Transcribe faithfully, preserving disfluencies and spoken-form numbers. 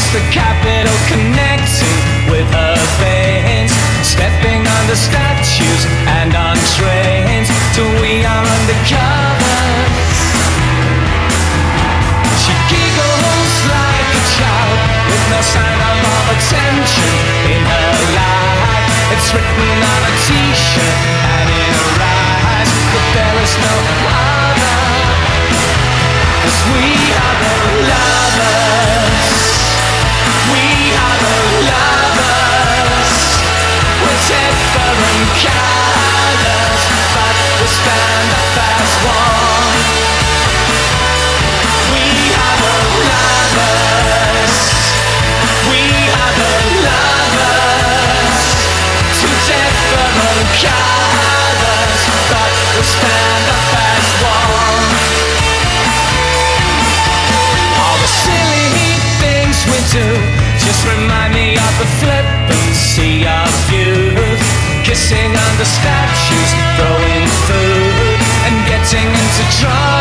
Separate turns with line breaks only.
the capital connecting with her veins, stepping under statues and on trains till we are undercover. She giggles like a child with no sign of all attention in her life. It's written on a t-shirt and in her eyes, but there is no other, 'cause we are the lovers. We are the lovers. We're different colors, but we stand up as one. We are the lovers. We are the lovers. Two different colors, but we stand up as one. All the silly things we do just remind me of the flippancy of youth, kissing under statues, throwing food, and getting into trouble.